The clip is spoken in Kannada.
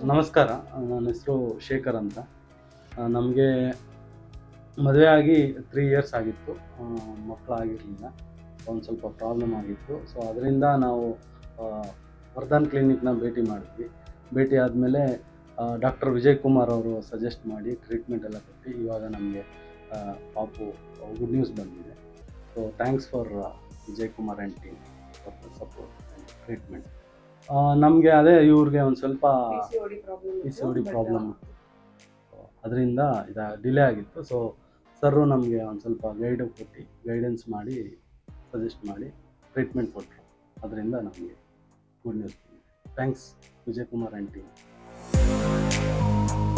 ನಮಸ್ಕಾರ, ನನ್ನ ಹೆಸರು ಶೇಖರ್ ಅಂತ. ನಮಗೆ ಮದುವೆ ಆಗಿ 3 ಇಯರ್ಸ್ ಆಗಿತ್ತು. ಮಕ್ಕಳಾಗಿರಲಿಲ್ಲ, ಒಂದು ಸ್ವಲ್ಪ ಪ್ರಾಬ್ಲಮ್ ಆಗಿತ್ತು. ಸೊ ಅದರಿಂದ ನಾವು ವರ್ಧನ್ ಕ್ಲಿನಿಕ್ನ ಭೇಟಿ ಮಾಡಿದ್ವಿ. ಭೇಟಿ ಆದಮೇಲೆ ಡಾಕ್ಟರ್ ವಿಜಯ್ ಕುಮಾರ್ ಅವರು ಸಜೆಸ್ಟ್ ಮಾಡಿ ಟ್ರೀಟ್ಮೆಂಟ್ ಎಲ್ಲ ಕೊಟ್ಟು ಇವಾಗ ನಮಗೆ ಪಾಪು ಗುಡ್ ನ್ಯೂಸ್ ಬಂದಿದೆ. So thanks for Vijay Kumar and team for the support and treatment. ನಮಗೆ ಅದೇ ಇವ್ರಿಗೆ ಒಂದು ಸ್ವಲ್ಪ P C O D problem ಇತ್ತು, ಅದರಿಂದ ಡಿಲೇ ಆಗಿತ್ತು. ಸೊ ಸರ್ರು ನಮಗೆ ಒಂದು ಸ್ವಲ್ಪ ಗೈಡೆನ್ಸ್ ಮಾಡಿ ಸಜೆಸ್ಟ್ ಮಾಡಿ ಟ್ರೀಟ್ಮೆಂಟ್ ಕೊಟ್ಟರು. ಅದರಿಂದ ನಮಗೆ good news. Thanks Vijay Kumar and team.